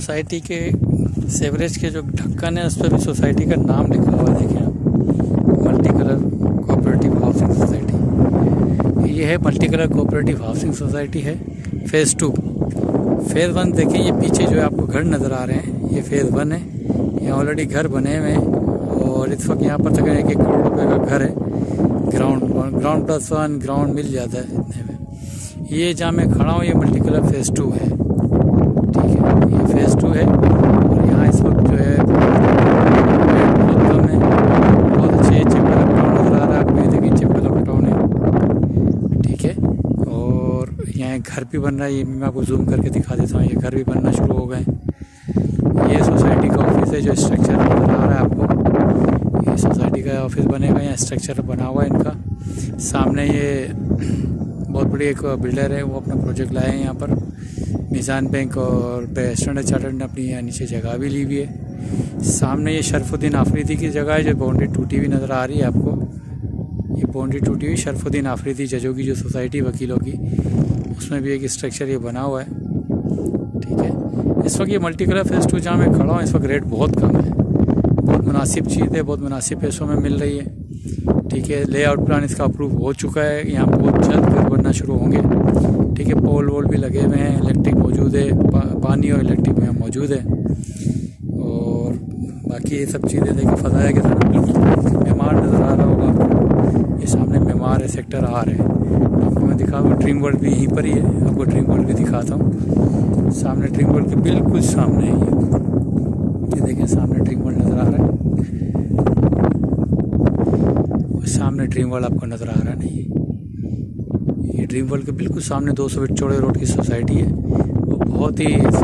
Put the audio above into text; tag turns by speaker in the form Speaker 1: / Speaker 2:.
Speaker 1: Society के sewerage के जो ढक्कन है उस पर भी सोसाइटी का नाम लिखा हुआ है। देखें आप, multi colour cooperative housing society. ये है multi colour cooperative housing society है फ़ेज़ 2। फ़ेज़ 1 देखें, ये पीछे जो है आपको घर नज़र आ रहे हैं, ये फ़ेज़ 1 है। यहाँ ऑलरेडी घर बने हुए हैं और इस वक्त यहाँ पर तक 1 करोड़ रुपए का घर है। ग्राउंड प्लस 1 ग्राउंड मिल जाता है इतने में। ये जहाँ मैं खड़ा हूँ ये मल्टी कलर फ़ेज़ 2 है, ठीक है। ये फ़ेज़ 2 है और यहाँ इस वक्त जो है बहुत कम है, बहुत अच्छे चिपकल अपटाउन नज़र आ रहा है आपको। ये देखिए चिपकल अपटाउन है, ठीक है। और यहाँ एक घर भी बन रहा है, ये मैं आपको जूम करके दिखा देता हूँ। ये घर भी बनना शुरू हो गए। ये सोसाइटी का ऑफिस है, जो स्ट्रक्चर नज़र आ रहा है आपको। ये सोसाइटी का ऑफिस बनेगा, यहाँ स्ट्रक्चर बना हुआ है इनका। सामने ये बहुत बड़ी एक बिल्डर है, वो अपना प्रोजेक्ट लाए हैं यहाँ पर। मीज़ान बैंक और स्टैंडर्ड चार्टर्ड ने अपनी यहाँ नीचे जगह भी ली हुई है। सामने ये शरफुद्दीन आफरीदी की जगह है, जो बाउंड्री टूटी हुई नज़र आ रही है आपको। ये बाउंड्री टूटी हुई शरफुद्दीन आफरीदी जजों की जो सोसाइटी वकीलों की, उसमें भी एक स्ट्रक्चर ये बना हुआ है, ठीक है। इस वक्त ये मल्टी कलर फ़ेज़ 2 जहाँ मैं खड़ा हूँ, इस वक्त रेट बहुत कम है, बहुत मुनासिब चीज़ है, बहुत मुनासिब पैसों में मिल रही है, ठीक है। लेआउट प्लान इसका अप्रूव हो चुका है, यहाँ बहुत जल्द घर बनना शुरू होंगे, ठीक है। पोल वोल भी लगे हुए हैं, इलेक्ट्रिक मौजूद है, पानी और इलेक्ट्रिक यहाँ मौजूद है। और बाकी ये सब चीज़ें देखिए, फ़ज़ाया के साथ मेमार नज़र आ रहा होगा आपको। ये सामने मेमार है, सेक्टर R है। आपको मैं दिखाऊँ, ड्रीम वर्ल्ड भी यहीं पर ही है, आपको ड्रीम वर्ल्ड भी दिखाता हूँ। सामने ड्रीम वर्ल्ड के बिल्कुल सामने है ये देखिए, सामने ड्रीम वर्ल्ड नज़र आ रहा है। सामने ड्रीम वर्ल्ड आपको नज़र आ रहा है नहीं, ये ड्रीम वर्ल्ड के बिल्कुल सामने 200 फीट चौड़े रोड की सोसाइटी है। वो बहुत ही